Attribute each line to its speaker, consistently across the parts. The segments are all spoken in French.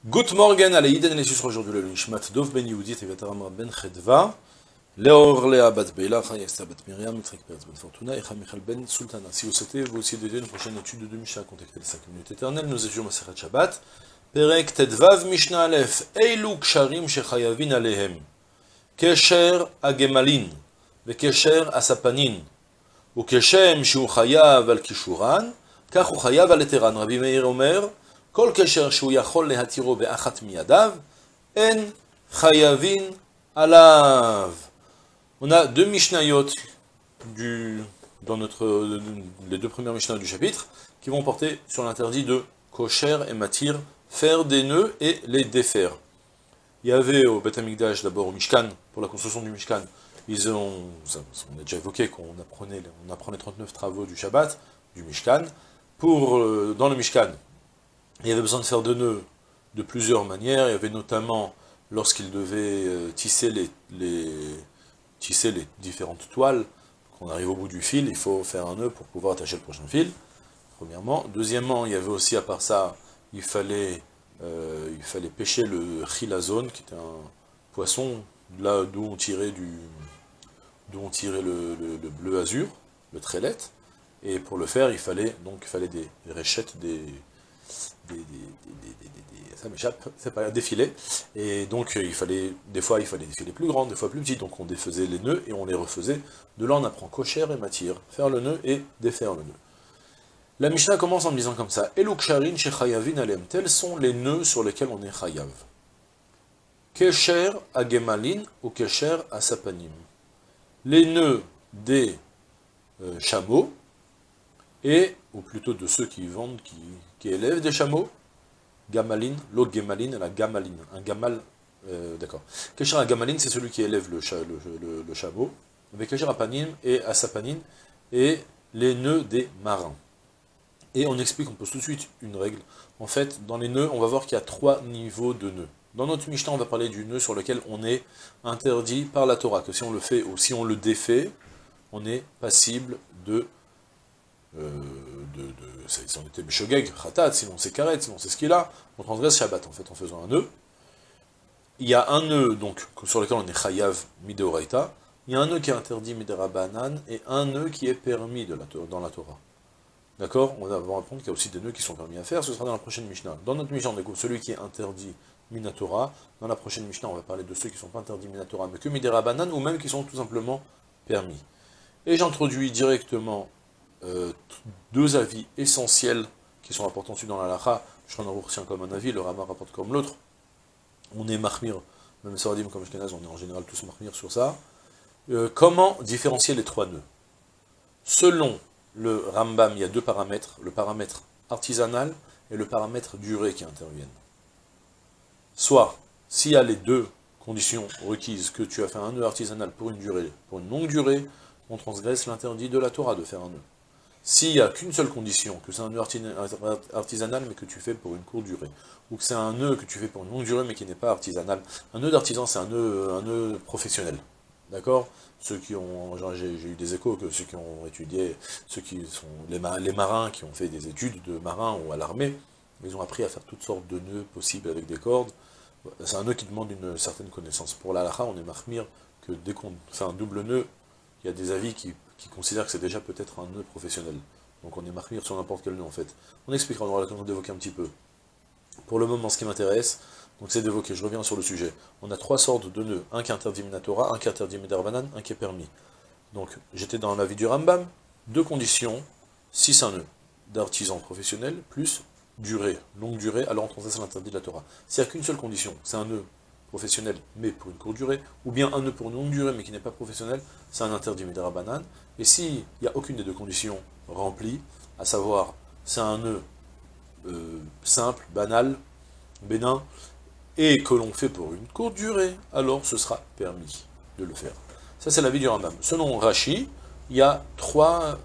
Speaker 1: Good morning, allez, Iden les sucres aujourd'hui le Nishmat Dov Ben Yehudit et Vataram Ben Chedva, Leor Lea Bat Beila, Chayesta Bat Miriam, Trik Perz Ben Fortuna et Chamichal Ben Sultana. Si vous souhaitez vous aussi d'aider une prochaine étude de Mishnah, contactez les 5 minutes éternelles, nous étudions Masechet Shabbat, Perek Tedvav Mishnah Aleph, Eilu Ksharim Shechayavin Alehem, Kesher Agemalin, Vekesher Asapanin, Ukeshem Shu Chayav Al Kishuran, Kach Hu Chayav Al Eteran, Rabbi Meir Omer, Kol kesher shu yachol lehatiro be'achat miyadav, en chayavin alav. On a deux mishnayot dans les deux premières mishnayot du chapitre qui vont porter sur l'interdit de kosher et matir, faire des nœuds et les défaire. Il y avait au Beth Amikdash, d'abord au Mishkan, pour la construction du Mishkan, on a déjà évoqué qu'on apprend les 39 travaux du Shabbat, du Mishkan. Dans le Mishkan, il y avait besoin de faire deux nœuds de plusieurs manières. Il y avait notamment, lorsqu'il devait tisser les différentes toiles, qu'on arrive au bout du fil, il faut faire un nœud pour pouvoir attacher le prochain fil, premièrement. Deuxièmement, il y avait aussi, à part ça, il fallait pêcher le chilazone, qui était un poisson, là d'où on tirait le bleu azur, le trélet. Et pour le faire, il fallait des réchettes, ça m'échappe, c'est pas des filets, et donc des fois il fallait des filets plus grands, des fois plus petits, donc on défaisait les nœuds et on les refaisait. De là on apprend kosher et matir, faire le nœud et défaire le nœud. La Mishnah commence en me disant comme ça, Eluk sharin shechayavin alem, tels sont les nœuds sur lesquels on est chayav. Kesher agemalin ou kesher asapanim. Les nœuds des chameaux, ou plutôt de ceux qui vendent, qui élèvent des chameaux, gamalin, l'autre gamalin, la gamaline, un gamal, d'accord. Kesher à gamalin, c'est celui qui élève le chameau, avec kesher à panim et à sapanin, et les nœuds des marins. Et on explique, on pose tout de suite une règle. En fait, dans les nœuds, on va voir qu'il y a 3 niveaux de nœuds. Dans notre Mishnah, on va parler du nœud sur lequel on est interdit par la Torah, que si on le fait ou si on le défait, on est passible si on était Beshogeg, Khatat, sinon c'est Karet, sinon c'est ce qu'il a, on transgresse Shabbat en fait en faisant un nœud. Il y a un nœud donc sur lequel on est Chayav Mideoraita, il y a un nœud qui est interdit Miderabanan et un nœud qui est permis dans la Torah. D'accord? On va apprendre qu'il y a aussi des nœuds qui sont permis à faire, ce sera dans la prochaine Mishnah. Dans notre Mishnah, on découvre celui qui est interdit Minatora. Dans la prochaine Mishnah, on va parler de ceux qui ne sont pas interdits Minatora, mais que Miderabanan, ou même qui sont tout simplement permis. Et j'introduis directement deux avis essentiels qui sont importants dans la Lacha. Shulchan Aruch tient comme un avis, le Rama rapporte comme l'autre. On est mahmir, même Saradim comme Ashkenaz, on est en général tous mahmir sur ça. Comment différencier les 3 nœuds? Selon le Rambam, il y a 2 paramètres, le paramètre artisanal et le paramètre durée qui interviennent. Soit, s'il y a les 2 conditions requises, que tu as fait un nœud artisanal pour une longue durée, on transgresse l'interdit de la Torah de faire un nœud. S'il n'y a qu'une seule condition, que c'est un nœud artisanal mais que tu fais pour une courte durée, ou que c'est un nœud que tu fais pour une longue durée mais qui n'est pas artisanal, un nœud d'artisan c'est un nœud professionnel, d'accord? J'ai eu des échos que ceux qui ont étudié, ceux qui sont les marins qui ont fait des études de marins ou à l'armée, ils ont appris à faire toutes sortes de nœuds possibles avec des cordes. C'est un nœud qui demande une certaine connaissance. Pour la halakha, on est mahmir que dès qu'on fait un double nœud, il y a des avis qui considèrent que c'est déjà peut-être un nœud professionnel. Donc on est mahmir sur n'importe quel nœud en fait. On expliquera, on aura l'occasion d'évoquer un petit peu. Pour le moment, ce qui m'intéresse, donc c'est d'évoquer, je reviens sur le sujet. On a 3 sortes de nœuds, un qui est interdit Minatora, un qui est interdit Midarbanan, un qui est permis. Donc j'étais dans l'avis du Rambam, 2 conditions, si c'est un nœud d'artisan professionnel, plus durée, longue durée, alors on transgresse l'interdit de la Torah. S'il n'y a qu'une seule condition, c'est un nœud professionnel, mais pour une courte durée, ou bien un nœud pour une longue durée, mais qui n'est pas professionnel, c'est un interdit Midarabanan. Et s'il n'y a aucune des 2 conditions remplies, à savoir, c'est un nœud simple, banal, bénin, et que l'on fait pour une courte durée, alors ce sera permis de le faire. Ça, c'est l'avis du Rambam. Selon Rashi, il y a 3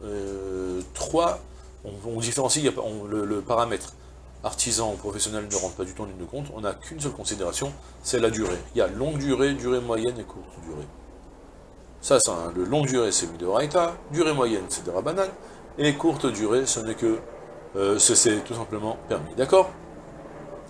Speaker 1: on différencie, le paramètre artisan ou professionnel ne rentre pas du tout en ligne de compte, on n'a qu'une seule considération, c'est la durée. Il y a longue durée, durée moyenne et courte durée. Ça, le longue durée, c'est Midoraita, durée moyenne, c'est de Rabbanan, et courte durée, ce n'est que c'est tout simplement permis. D'accord?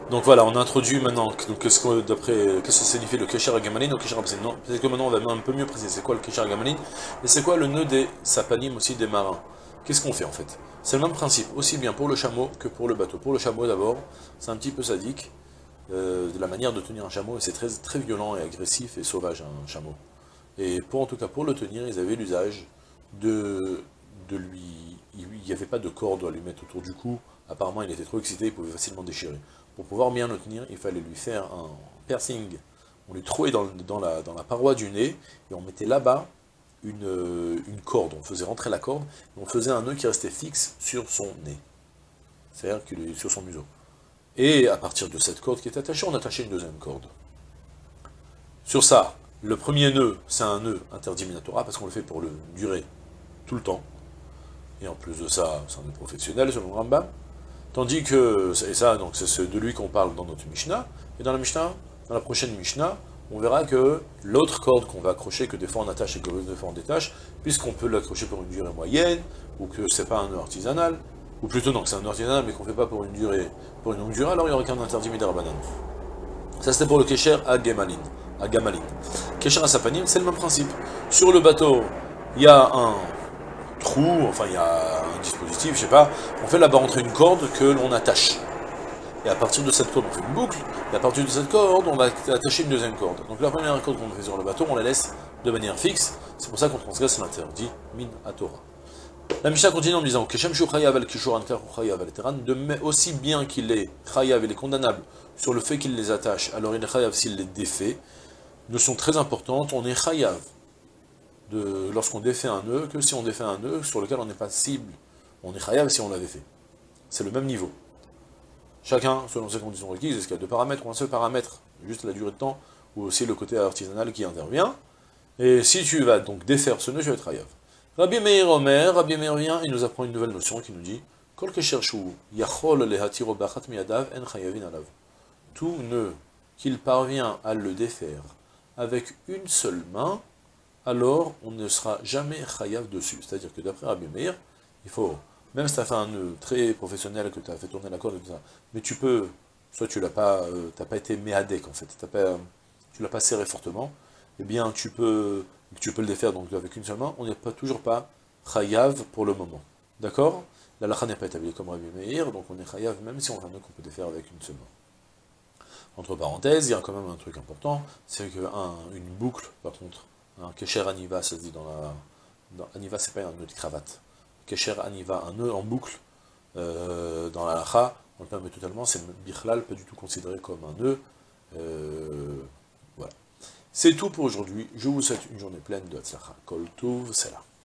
Speaker 1: Donc voilà, on a introduit maintenant, donc qu'est-ce que ça signifie le Kesher Agamalin ou Kesher Abzin? Non, peut-être que maintenant on va un peu mieux préciser c'est quoi le Kesher Agamalin, et c'est quoi le nœud des sapanim aussi des marins. Qu'est-ce qu'on fait en fait? C'est le même principe, aussi bien pour le chameau que pour le bateau. Pour le chameau d'abord, c'est un petit peu sadique, de la manière de tenir un chameau, et c'est très, très violent et agressif et sauvage un chameau. Et pour en tout cas pour le tenir, ils avaient l'usage de lui... Il n'y avait pas de corde à lui mettre autour du cou, apparemment il était trop excité, il pouvait facilement déchirer. Pour pouvoir bien le tenir, il fallait lui faire un piercing. On lui trouait dans la paroi du nez, et on mettait là-bas une corde. On faisait rentrer la corde, et on faisait un nœud qui restait fixe sur son nez. C'est-à-dire qu'il est sur son museau. Et à partir de cette corde qui est attachée, on attachait une deuxième corde. Sur ça, le premier nœud, c'est un nœud interdit minatora, parce qu'on le fait pour le durer tout le temps. Et en plus de ça, c'est un nœud professionnel selon le Rambam. Tandis que, et ça, donc c'est de lui qu'on parle dans notre Mishnah, et dans la Mishnah, dans la prochaine Mishnah, on verra que l'autre corde qu'on va accrocher, que des fois on attache et que des fois on détache, puisqu'on peut l'accrocher pour une durée moyenne, ou que c'est pas un nœud artisanal, ou plutôt non, que c'est un nœud artisanal, mais qu'on fait pas pour une longue durée, alors il n'y aura qu'un interdit midarabanan. Ça c'était pour le Kesher à Gamalin. Kesher à Sapanim, c'est le même principe. Sur le bateau, il y a un trou, enfin il y a un dispositif, je sais pas, on fait là-bas rentrer une corde que l'on attache. Et à partir de cette corde, on fait une boucle, et à partir de cette corde, on va attacher une deuxième corde. Donc la première corde qu'on fait sur le bateau, on la laisse de manière fixe, c'est pour ça qu'on transgresse l'interdit min à Torah. La Mishnah continue en disant que de aussi bien qu'il est chayav, il est condamnable sur le fait qu'il les attache, alors il est chayav s'il les défait, ne sont très importantes, on est chayav lorsqu'on défait un nœud, que si on défait un nœud sur lequel on n'est pas cible. On est chayav si on l'avait fait. C'est le même niveau. Chacun, selon ses conditions requises, est-ce qu'il y a deux paramètres ou un seul paramètre, juste la durée de temps, ou aussi le côté artisanal qui intervient. Et si tu vas donc défaire ce nœud, tu vas être chayav. Rabbi Meir Omer, Rabbi Meir vient, il nous apprend une nouvelle notion qui nous dit Kol kesher shu yachol lehatiro bachat miyadav en chayavin alav. Tout nœud qu'il parvient à le défaire avec une seule main, alors on ne sera jamais chayav dessus. C'est-à-dire que d'après Rabbi Meir, il faut, même si tu as fait un nœud très professionnel, que tu as fait tourner la corde et tout ça, mais tu peux, soit tu l'as pas, t'as pas été méadek en fait, tu l'as pas serré fortement, eh bien tu peux le défaire donc avec une seule main, on n'est toujours pas chayav pour le moment. D'accord? La lacha n'est pas établie comme Rabbi Meir, donc on est chayav même si on a un nœud qu'on peut défaire avec une seule main. Entre parenthèses, il y a quand même un truc important, c'est qu'une boucle, par contre, un kesher aniva, ça se dit aniva, c'est pas un nœud de cravate. Kesher aniva, un nœud en boucle, dans la lacha, on le permet totalement, c'est bichlal, pas du tout considéré comme un nœud. Voilà. C'est tout pour aujourd'hui. Je vous souhaite une journée pleine de Hatzlacha. Kol Tuv, c'est là.